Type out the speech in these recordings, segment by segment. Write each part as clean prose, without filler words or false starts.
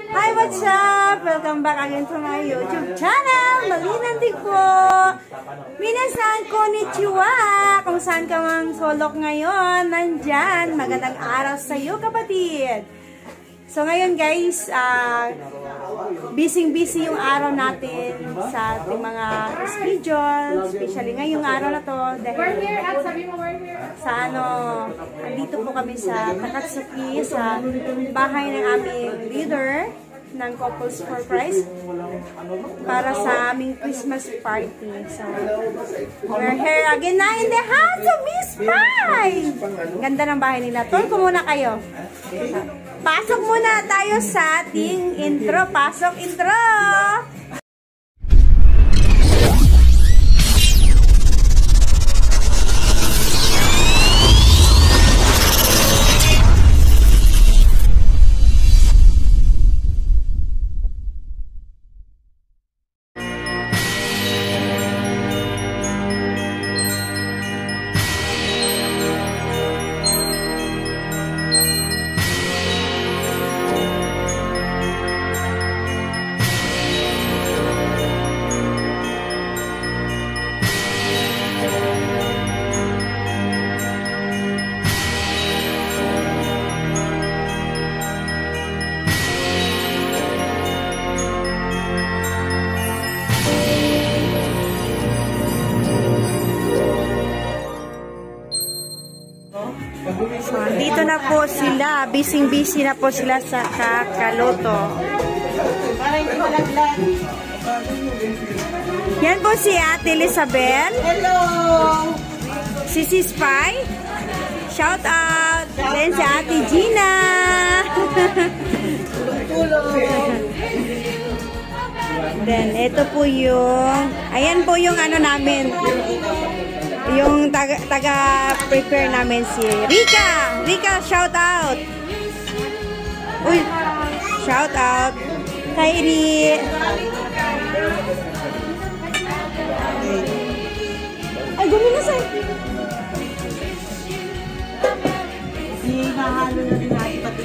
Hi, what's up? Welcome back again to my YouTube channel. Malinandig po. Minasan konnichiwa. Kung saan ka mang solok ngayon, nandyan. Magandang araw sa iyo, kapatid. So ngayon guys, busy yung araw natin sa ating mga schedule, especially ngayong araw na to dahil sa andito po kami sa Takatsuki, sa bahay ng aming leader ng Couples for Christ para sa aming Christmas party. So, we're here again na in the house of Miss Pai! Ganda ng bahay nila. Tol ko muna kayo. Pasok muna tayo sa ating intro. Pasok intro! Dito na po sila, busy na po sila sa kakaloto. Yan po si Ate Elizabeth. Hello! Si Sis Pai. Shout out. Then si Ate Gina. Then ito po yung, ayan po yung ano namin. Yung taga-prepare namin si Rika. Rika, shout out. Uy, shout out. Kairi. Ay, gumi na sa'yo. Ihahalo na din natin pati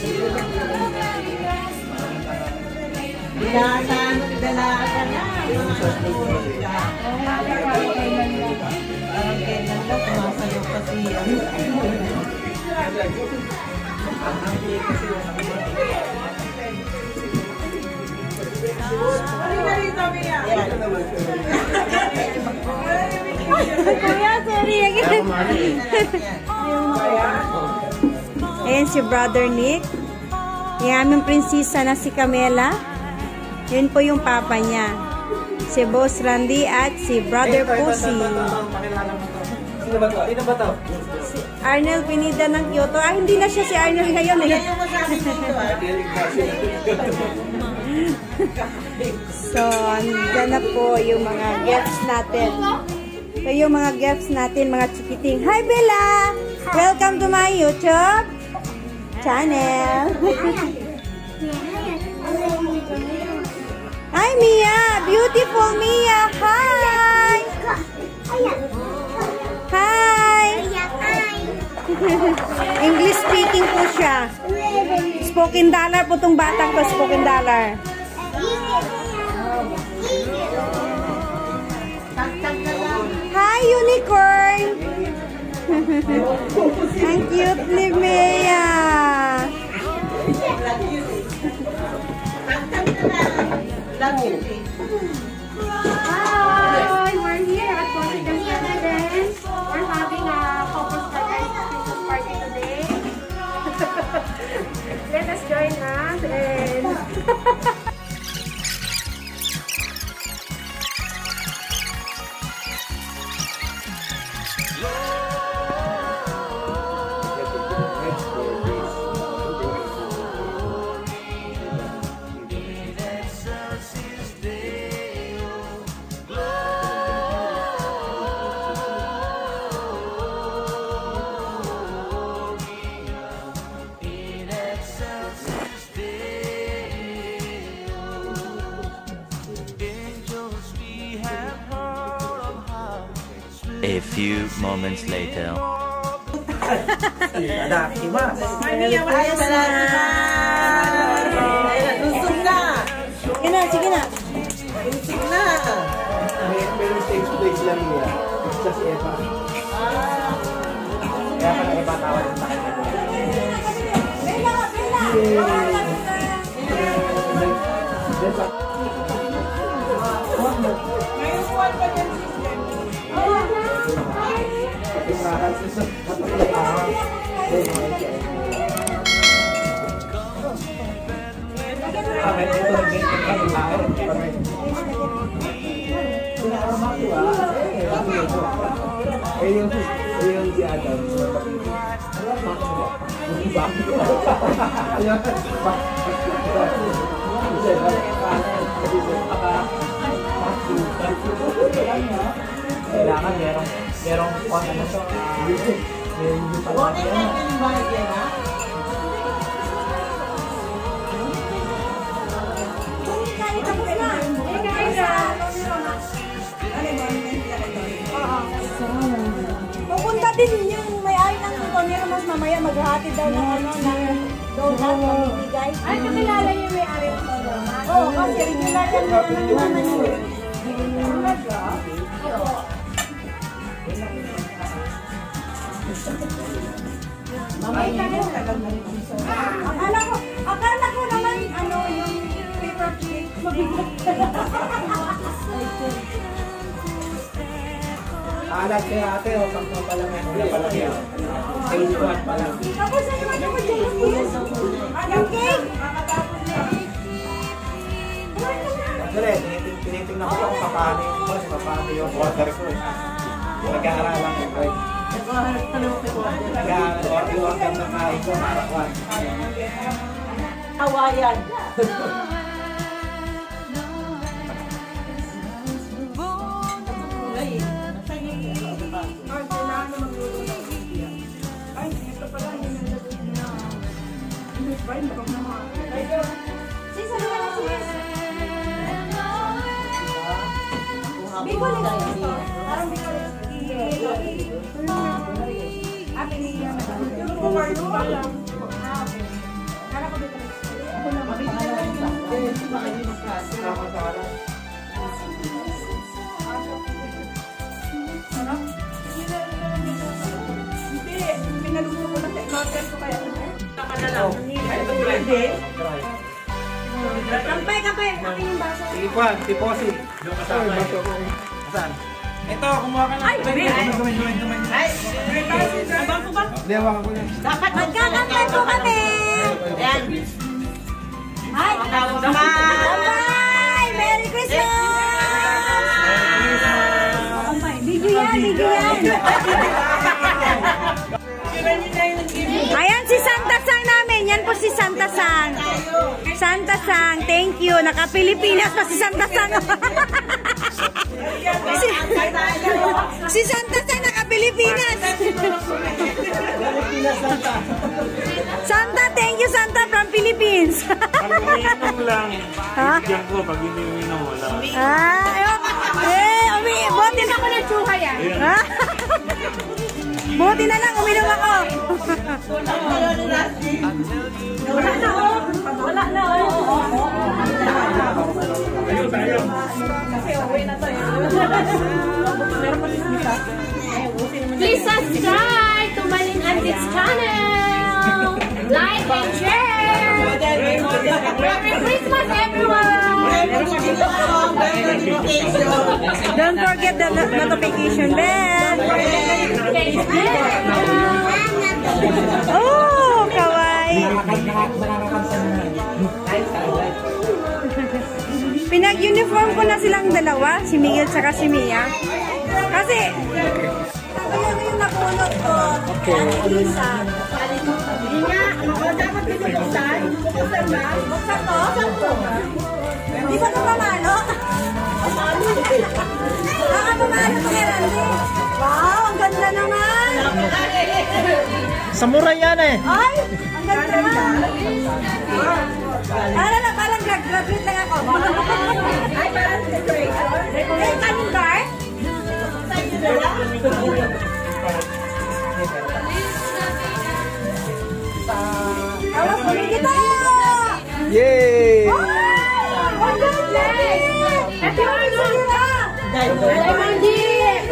dalasan na. Parang kailan lang tumasayo kasi Kuya, sorry. Ayan si Brother Nick. Yung aming prinsesa na si Camela. Yun po yung papa niya. Si Boss Randy at si Brother Pussy. Sino ba to? Si Arnel Pinida ng Kyoto. Ah, hindi na siya si Arnel ngayon eh. So, andyan na po yung mga gifts natin. So, yung mga gifts natin, mga chikiting. Hi, Bella! Welcome to my YouTube channel. Hi, Mia! Beautiful Mia! Hi! Hi! English speaking po siya. Spoken dollar po itong batang to. Spoken dollar. Hi, unicorn! Ang cute ni Mia! Hi, we're here at Costigan Residence. We're having a couples Christmas party today. Let us join us and A few moments later. Merry Christmas! sila Mia. Siya si Eva. Kaya pala Eva tawag sa kanya. Ayun si Adam. Kailangan merong ano na siya. Pupunta din yung may-ari ng Tony Ramos mamaya maghahatid daw ng ano na donut mamimigay. Ay, kakilala yung may-ari ng Tony Ramos. Oo, kasi regular yan na naman yun. Akala ko naman ano yung paper plate mabigat. Alat kay ate, o kang palang wala pala yan. Ayun ko at pala. Tapos ano naman ako dyan is? Ang cake? Actually, tinitingnan ko kung paano yung water ko. Nag-aaralan ko ko. Nag-aaralan na kain ko, marakwan. Hawayan. Sis, ano na sis? Bicol ito. Parang Bicol ito. Ate niya na. Yung kumaryo pa lang. Kala ko dito. Ako na hindi, pinaluto ko na sa ilotel ko kaya. Kampay! Akin yung baso. Sige po, si Posi. Yung kasama eh. Saan? Ito, kumuha ka na. Ay, gawin. Ay, abang ko ba? Lewa ka ko yan. Magkakampay po kami! Ayan. Ay! Kampay! Merry Christmas! Video yan! Ayan si Santa Sang namin. Yan po si Santa Sang. Santa Sang, thank you. Naka-Pilipinas pa si Santa Sang. si Santa Sang naka-Pilipinas. Santa, thank you Santa from Philippines. Pag umiinom lang, Ha? bigyan ko. Pag hindi umiinom, wala. Buti na ako ng tsuka yan. Ha? Buti na lang, uminom ako. Wala na. Ayun, tayo. Please subscribe to Malin Andits channel. Like and share. Merry Christmas, everyone. Don't forget the notification bell. Oh, kawaii. Pinag-uniform ko na silang dalawa, si Miguel at si Mia. Kasi, kaya yung nakunot ko, Lisa. Hindi nga, dapat dito buksan. Buksan ba? Buksan ko? Di ba ito pamalo? Nakapamalo ko kay Randy. Wow, ang ganda naman. Samurai yan eh. Ay, ang ganda naman. Parang graduate lang ako. Ay, parang decoration. Ay, kanin guard? Awas mo kita! Yay! Ang ganda! Ito yung sila! Diamond!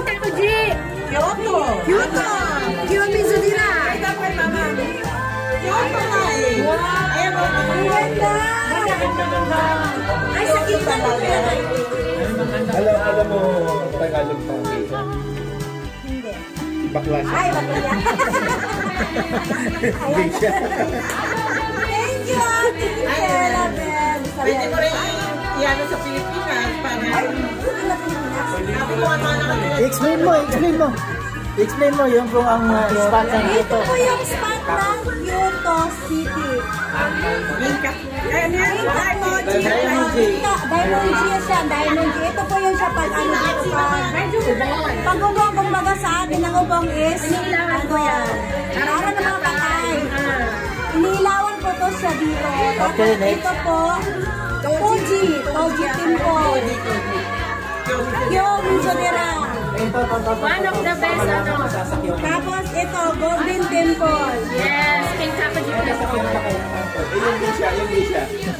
Kintakuji! Kyoto. Kyoto! Kiyomizu nila! Dapat mama. Kyoto na eh. Ayan mo. Ang ganda! Ay, sa kita na yan. Alam mo, Tagalog foundation. Hindi. Bakla siya. Ay, bakla yan. Geisha. Thank you, Ate Michelle. Pwede mo rin yan sa Pilipinas para Explain mo. Explain mo yung kung ang spot ng Ito Kyoto. po yung spot ng Kyoto City. Diamond G. Diamond G siya, Diamond G. Ito po yung siya pag ano dito pag ubong, kumbaga sa atin ang ubong is ano yan. Para na mga patay. Inilawan po to siya dito. Tapos Okay, next. ito po, Toji Temple. Kyomizu-dera. One of the best, ano? Tapos ito, Golden Temple. Yes, Kintakuji Festival. Yung geisha.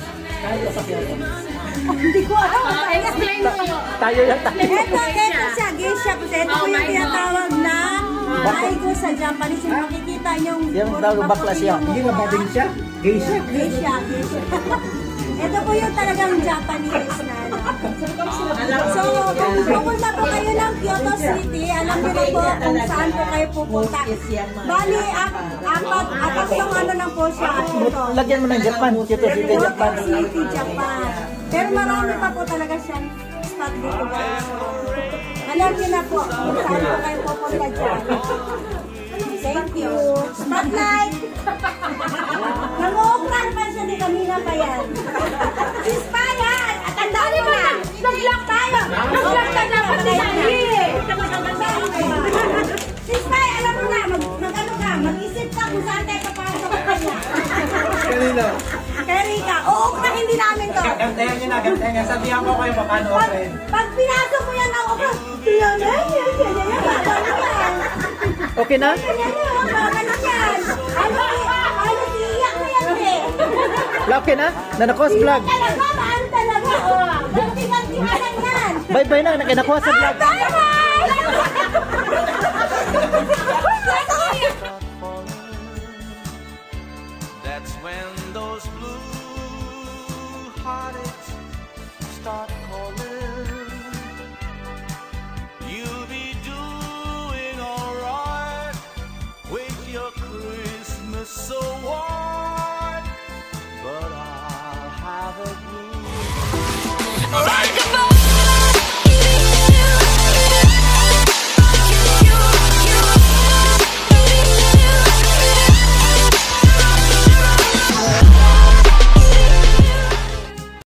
Hindi ko alam. Explain mo. Tayo yan tayo. Ito siya, geisha. Kasi ito po yung tinatawag na Aigo sa Japanese. Yung makikita niyong Yung tawag bakla siya. Hindi ba bading siya? Geisha. Geisha. Ito po yung talagang Japanese na. So, kung pupunta po kayo ng Kyoto City, alam niyo na po kung saan po kayo pupunta. Bali, apat yung ano lang po siya. Ito. Lagyan mo ng Japan. Kyoto City, Japan. Kyoto City, Japan. Pero marami pa po talaga siyang spot dito. Alam niyo na po kung saan po kayo pupunta dyan. Thank you. Spotlight! Nanguukran pa siya ni kanina pa yan. Sis pa yan! At tandaan mo na! Nag-lock tayo! Nag-lock ka dapat ni Dali! Sis pa, alam mo na, mag-ano ka, mag-isip ka kung saan tayo papasok ka kanya. Kanino? Kaya Rika, uukra hindi namin to. Gantayan niya. Sabihan ko kayo paano okay. Pag pinasok mo yan ako, yan. Okay na? Okay na? Nanakos vlog. Bye-bye na. Nakinakuha sa vlog. That's when those blue heartaches start calling. You'll be doing alright with your Christmas so white, but I'll have a blue.